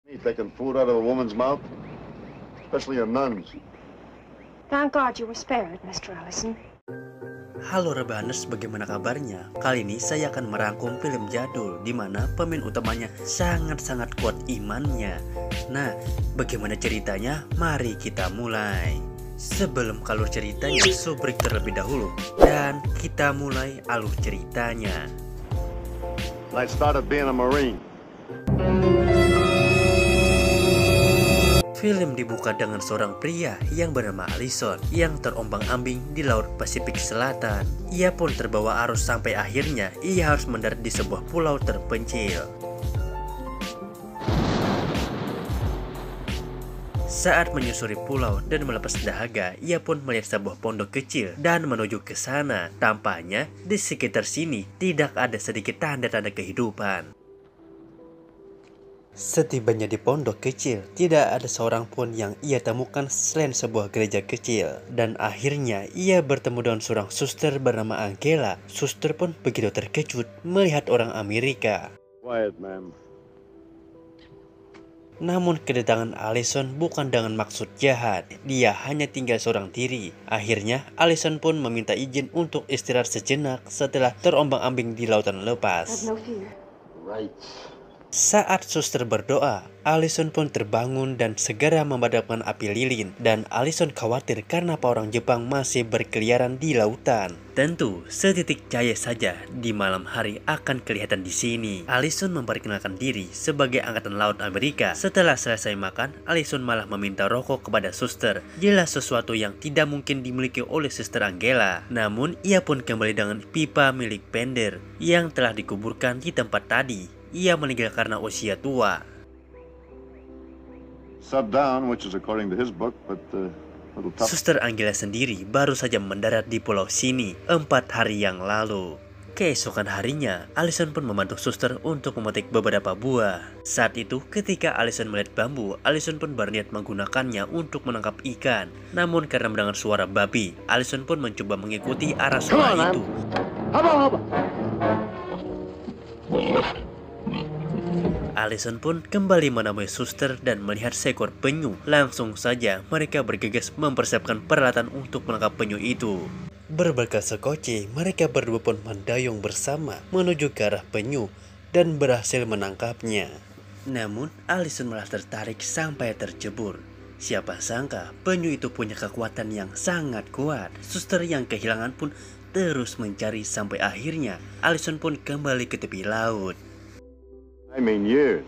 Taking food out of a woman's mouth, especially a nun's. Thank God you were spared, Mr. Allison. Halo Rebaners, bagaimana kabarnya? Kali ini saya akan merangkum film jadul di mana pemain utamanya sangat-sangat kuat imannya. Nah, bagaimana ceritanya? Mari kita mulai. Sebelum alur ceritanya, break terlebih dahulu dan kita mulai alur ceritanya. I started being a Marine. Film dibuka dengan seorang pria yang bernama Allison yang terombang-ambing di Laut Pasifik Selatan. Ia pun terbawa arus sampai akhirnya ia harus mendarat di sebuah pulau terpencil. Saat menyusuri pulau dan melepas dahaga, ia pun melihat sebuah pondok kecil dan menuju ke sana. Tampaknya di sekitar sini tidak ada sedikit tanda-tanda kehidupan. Setibanya di pondok kecil, tidak ada seorang pun yang ia temukan selain sebuah gereja kecil. Dan akhirnya ia bertemu dengan seorang suster bernama Angela. Suster pun begitu terkejut melihat orang Amerika. Quiet, ma'am. Namun kedatangan Allison bukan dengan maksud jahat. Dia hanya tinggal seorang diri. Akhirnya Allison pun meminta izin untuk istirahat sejenak setelah terombang-ambing di lautan lepas. Right. Saat suster berdoa, Allison pun terbangun dan segera memadamkan api lilin. Dan Allison khawatir karena orang Jepang masih berkeliaran di lautan. Tentu, setitik cahaya saja di malam hari akan kelihatan di sini. Allison memperkenalkan diri sebagai Angkatan Laut Amerika. Setelah selesai makan, Allison malah meminta rokok kepada suster. Jelas sesuatu yang tidak mungkin dimiliki oleh suster Angela. Namun, ia pun kembali dengan pipa milik Bender yang telah dikuburkan di tempat tadi. Ia meninggal karena usia tua. Suster Angela sendiri baru saja mendarat di pulau sini 4 hari yang lalu. Keesokan harinya, Allison pun membantu suster untuk memetik beberapa buah. Saat itu, ketika Allison melihat bambu, Allison pun berniat menggunakannya untuk menangkap ikan. Namun karena mendengar suara babi, Allison pun mencoba mengikuti arah suara itu. Allison pun kembali menemui suster dan melihat seekor penyu. Langsung saja mereka bergegas mempersiapkan peralatan untuk menangkap penyu itu. Berbekal sekoci, mereka berdua pun mendayung bersama menuju ke arah penyu dan berhasil menangkapnya. Namun Allison malah tertarik sampai tercebur. Siapa sangka penyu itu punya kekuatan yang sangat kuat. Suster yang kehilangan pun terus mencari sampai akhirnya Allison pun kembali ke tepi laut. Years.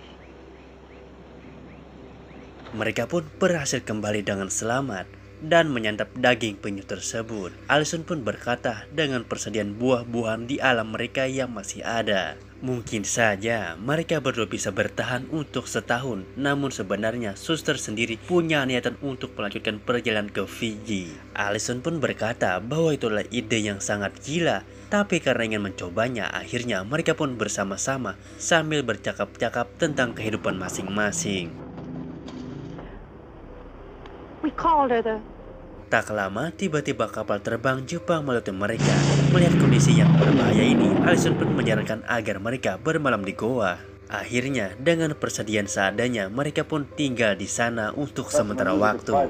Mereka pun berhasil kembali dengan selamat dan menyantap daging penyu tersebut. Allison pun berkata dengan persediaan buah-buahan di alam mereka yang masih ada. Mungkin saja mereka berdua bisa bertahan untuk setahun. Namun sebenarnya suster sendiri punya niatan untuk melanjutkan perjalanan ke Fiji. Allison pun berkata bahwa itulah ide yang sangat gila. Tapi karena ingin mencobanya, akhirnya mereka pun bersama-sama sambil bercakap-cakap tentang kehidupan masing-masing. Tak lama, tiba-tiba kapal terbang Jepang melewati mereka. Melihat kondisi yang berbahaya ini, Allison pun menyarankan agar mereka bermalam di goa. Akhirnya, dengan persediaan seadanya, mereka pun tinggal di sana untuk sementara waktu.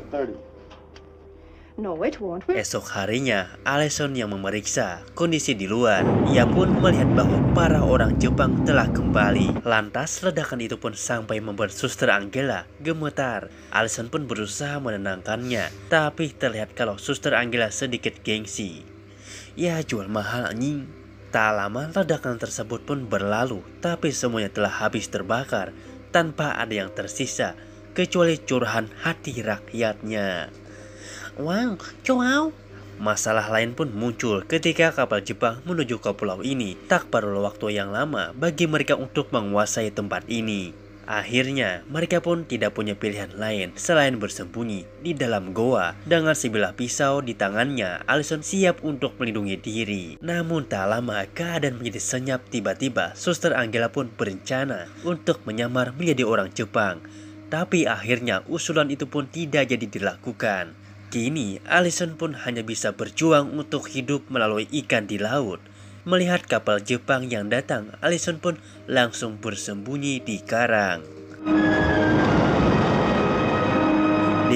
Esok harinya, Allison yang memeriksa kondisi di luar. Ia pun melihat bahwa para orang Jepang telah kembali. Lantas ledakan itu pun sampai membuat suster Angela gemetar. Allison pun berusaha menenangkannya. Tapi terlihat kalau suster Angela sedikit gengsi. Ya jual mahal anjing. Tak lama ledakan tersebut pun berlalu. Tapi semuanya telah habis terbakar tanpa ada yang tersisa kecuali curahan hati rakyatnya. Wow. Masalah lain pun muncul ketika kapal Jepang menuju ke pulau ini. Tak perlu waktu yang lama bagi mereka untuk menguasai tempat ini. Akhirnya mereka pun tidak punya pilihan lain selain bersembunyi di dalam goa. Dengan sebilah pisau di tangannya, Allison siap untuk melindungi diri. Namun tak lama keadaan menjadi senyap. Tiba-tiba suster Angela pun berencana untuk menyamar menjadi orang Jepang. Tapi akhirnya usulan itu pun tidak jadi dilakukan. Kini, Allison pun hanya bisa berjuang untuk hidup melalui ikan di laut. Melihat kapal Jepang yang datang, Allison pun langsung bersembunyi di karang.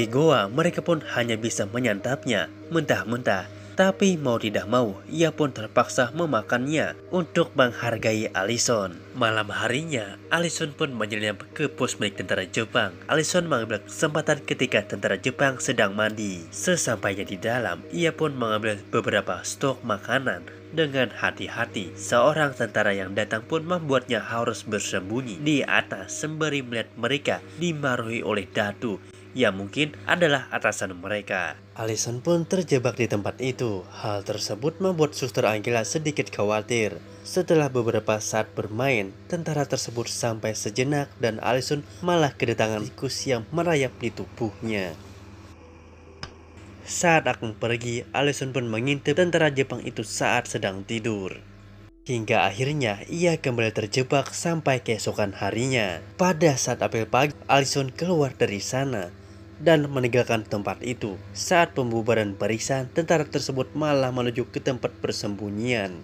Di goa, mereka pun hanya bisa menyantapnya mentah-mentah. Tapi mau tidak mau, ia pun terpaksa memakannya untuk menghargai Allison. Malam harinya, Allison pun menyelinap ke pos milik tentara Jepang. Allison mengambil kesempatan ketika tentara Jepang sedang mandi. Sesampainya di dalam, ia pun mengambil beberapa stok makanan. Dengan hati-hati, seorang tentara yang datang pun membuatnya harus bersembunyi di atas sembari melihat mereka dimarahi oleh Datu yang mungkin adalah atasan mereka. Allison pun terjebak di tempat itu. Hal tersebut membuat Suster Angela sedikit khawatir. Setelah beberapa saat bermain, tentara tersebut sampai sejenak dan Allison malah kedatangan tikus yang merayap di tubuhnya. Saat akan pergi, Allison pun mengintip tentara Jepang itu saat sedang tidur. Hingga akhirnya ia kembali terjebak sampai keesokan harinya. Pada saat apel pagi, Allison keluar dari sana dan meninggalkan tempat itu. Saat pembubaran barisan, tentara tersebut malah menuju ke tempat persembunyian.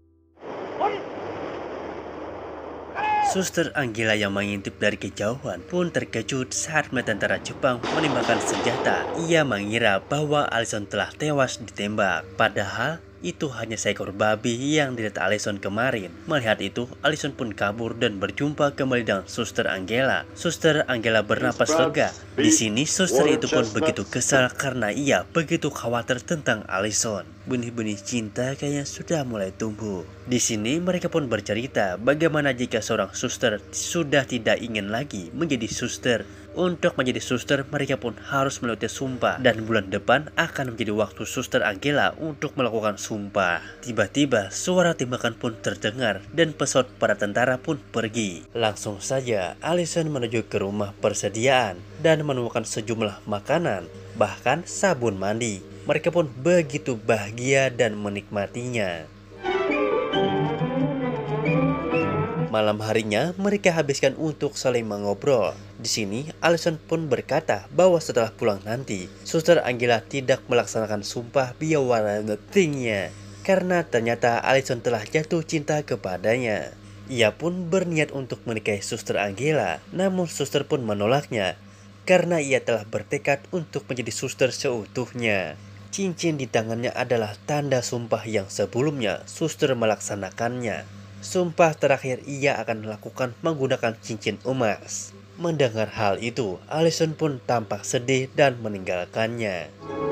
Suster Angela yang mengintip dari kejauhan pun terkejut saat melihat tentara Jepang menembakkan senjata. Ia mengira bahwa Allison telah tewas ditembak. Padahal itu hanya seekor babi yang dilihat Allison kemarin. Melihat itu, Allison pun kabur dan berjumpa kembali dengan Suster Angela. Suster Angela bernapas lega. Di sini, suster itu pun begitu kesal karena ia begitu khawatir tentang Allison. Benih-benih cinta kayaknya sudah mulai tumbuh. Di sini, mereka pun bercerita bagaimana jika seorang suster sudah tidak ingin lagi menjadi suster. Untuk menjadi suster, mereka pun harus melewati sumpah. Dan bulan depan akan menjadi waktu Suster Angela untuk melakukan sumpah. Tiba-tiba, suara tembakan pun terdengar dan pesawat para tentara pun pergi. Langsung saja, Allison menuju ke rumah persediaan dan menemukan sejumlah makanan, bahkan sabun mandi. Mereka pun begitu bahagia dan menikmatinya. Malam harinya, mereka habiskan untuk saling mengobrol. Di sini, Allison pun berkata bahwa setelah pulang nanti, Suster Angela tidak melaksanakan sumpah biawara ngetingnya. Karena ternyata Allison telah jatuh cinta kepadanya. Ia pun berniat untuk menikahi Suster Angela, namun suster pun menolaknya. Karena ia telah bertekad untuk menjadi suster seutuhnya. Cincin di tangannya adalah tanda sumpah yang sebelumnya suster melaksanakannya. Sumpah terakhir ia akan melakukan menggunakan cincin emas. Mendengar hal itu, Allison pun tampak sedih dan meninggalkannya.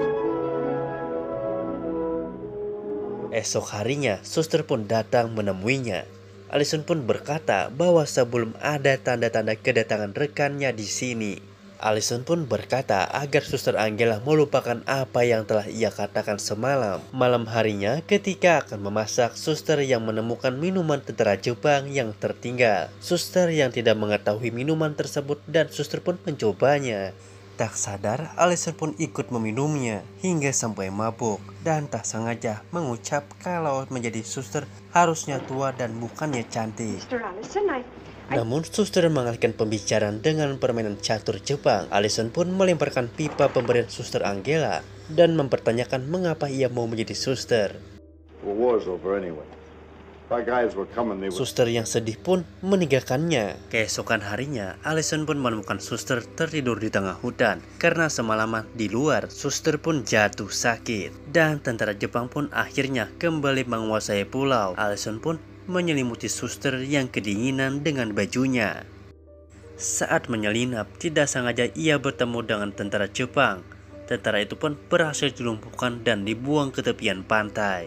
Esok harinya, suster pun datang menemuinya. Allison pun berkata bahwa sebelum ada tanda-tanda kedatangan rekannya di sini. Allison pun berkata agar Suster Angela melupakan apa yang telah ia katakan semalam. Malam harinya ketika akan memasak, suster yang menemukan minuman tentara Jepang yang tertinggal. Suster yang tidak mengetahui minuman tersebut dan suster pun mencobanya. Tak sadar, Allison pun ikut meminumnya hingga sampai mabuk. Dan tak sengaja mengucap kalau menjadi suster harusnya tua dan bukannya cantik. Mr. Allison, Namun suster mengalihkan pembicaraan dengan permainan catur Jepang. Allison pun melemparkan pipa pemberian Suster Angela dan mempertanyakan mengapa ia mau menjadi suster. The war's over anyway. My guys were coming, they were... Suster yang sedih pun meninggalkannya. Keesokan harinya, Allison pun menemukan suster tertidur di tengah hutan. Karena semalaman di luar, suster pun jatuh sakit. Dan tentara Jepang pun akhirnya kembali menguasai pulau. Allison pun menyelimuti suster yang kedinginan dengan bajunya. Saat menyelinap, tidak sengaja ia bertemu dengan tentara Jepang. Tentara itu pun berhasil dilumpuhkan dan dibuang ke tepian pantai.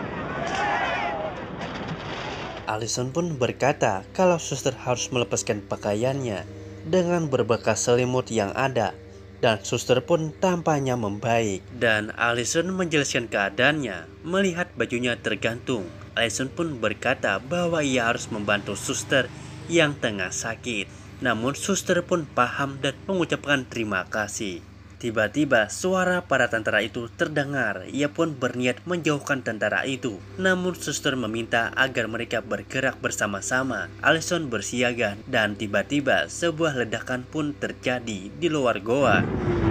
Allison pun berkata kalau suster harus melepaskan pakaiannya dengan berbekas selimut yang ada. Dan suster pun tampaknya membaik. Dan Allison menjelaskan keadaannya. Melihat bajunya tergantung, Allison pun berkata bahwa ia harus membantu suster yang tengah sakit. Namun suster pun paham dan mengucapkan terima kasih. Tiba-tiba suara para tentara itu terdengar. Ia pun berniat menjauhkan tentara itu. Namun suster meminta agar mereka bergerak bersama-sama. Allison bersiaga dan tiba-tiba sebuah ledakan pun terjadi di luar goa.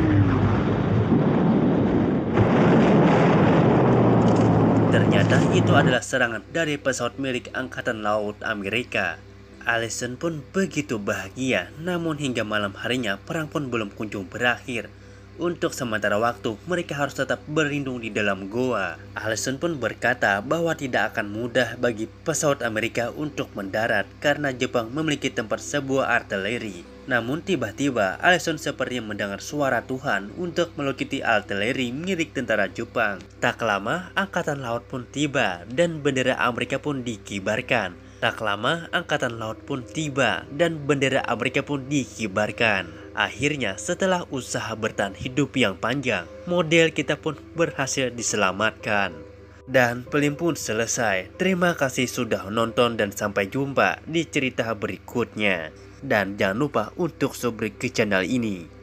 Ternyata itu adalah serangan dari pesawat milik Angkatan Laut Amerika. Allison pun begitu bahagia. Namun hingga malam harinya perang pun belum kunjung berakhir. untuk sementara waktu mereka harus tetap berlindung di dalam goa. Allison pun berkata bahwa tidak akan mudah bagi pesawat Amerika untuk mendarat karena Jepang memiliki tempat sebuah artileri. Namun tiba-tiba Allison seperti mendengar suara Tuhan untuk melucuti artileri milik tentara Jepang. Tak lama angkatan laut pun tiba dan bendera Amerika pun dikibarkan. Tak lama angkatan laut pun tiba dan bendera Amerika pun dikibarkan. Akhirnya setelah usaha bertahan hidup yang panjang, model kita pun berhasil diselamatkan. Dan film pun selesai. Terima kasih sudah nonton dan sampai jumpa di cerita berikutnya. Dan jangan lupa untuk subscribe ke channel ini.